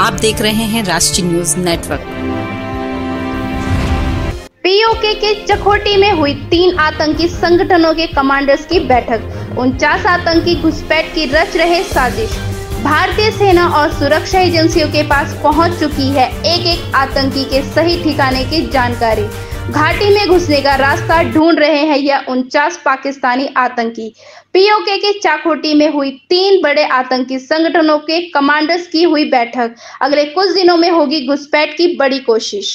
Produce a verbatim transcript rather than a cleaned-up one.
आप देख रहे हैं राष्ट्रीय न्यूज नेटवर्क। पीओके के चकोटी में हुई तीन आतंकी संगठनों के कमांडर्स की बैठक। उनचास आतंकी घुसपैठ की रच रहे साजिश। भारतीय सेना और सुरक्षा एजेंसियों के पास पहुंच चुकी है एक एक आतंकी के सही ठिकाने की जानकारी। घाटी में घुसने का रास्ता ढूंढ रहे हैं यह उनचास पाकिस्तानी आतंकी। पीओके के चकोटी में हुई तीन बड़े आतंकी संगठनों के कमांडर्स की हुई बैठक। अगले कुछ दिनों में होगी घुसपैठ की बड़ी कोशिश।